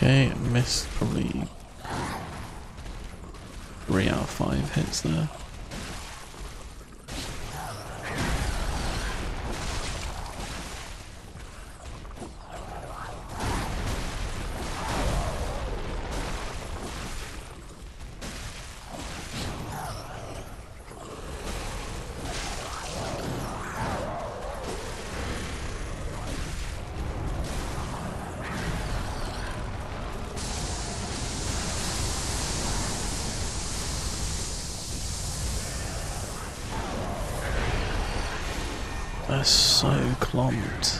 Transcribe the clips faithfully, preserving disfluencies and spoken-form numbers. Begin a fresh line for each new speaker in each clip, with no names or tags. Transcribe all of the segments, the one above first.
Okay, missed probably three out of five hits there. They're so clomped.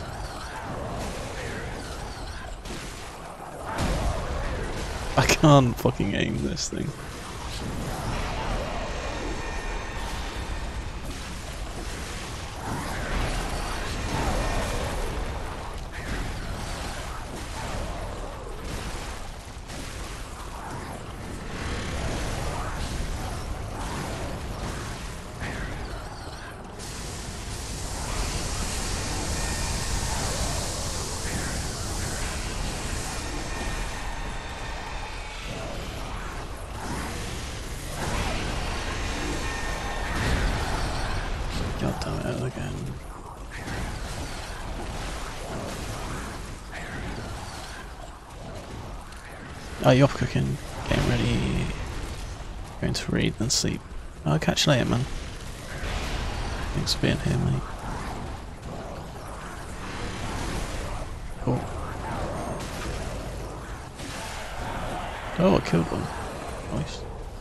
I can't fucking aim this thing. God damn it, again. Oh, you're cooking. Getting ready. Going to read and sleep. I'll catch you later, man. Thanks for being here, mate. Cool. Oh, I killed one. Nice.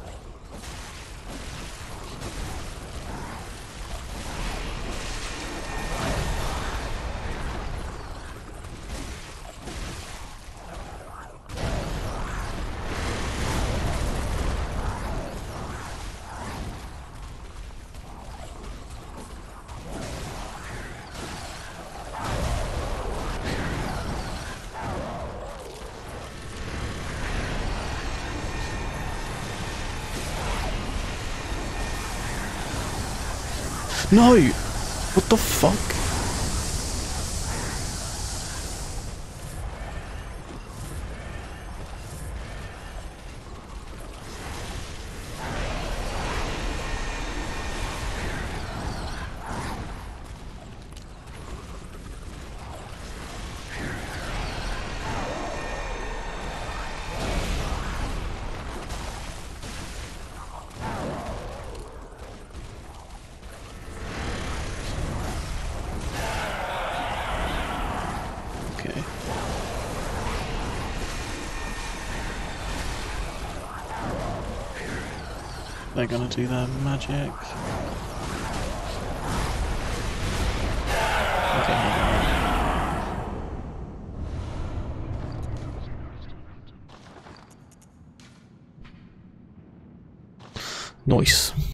No! What the fuck? Okay. They're gonna do their magic. Okay. Nice.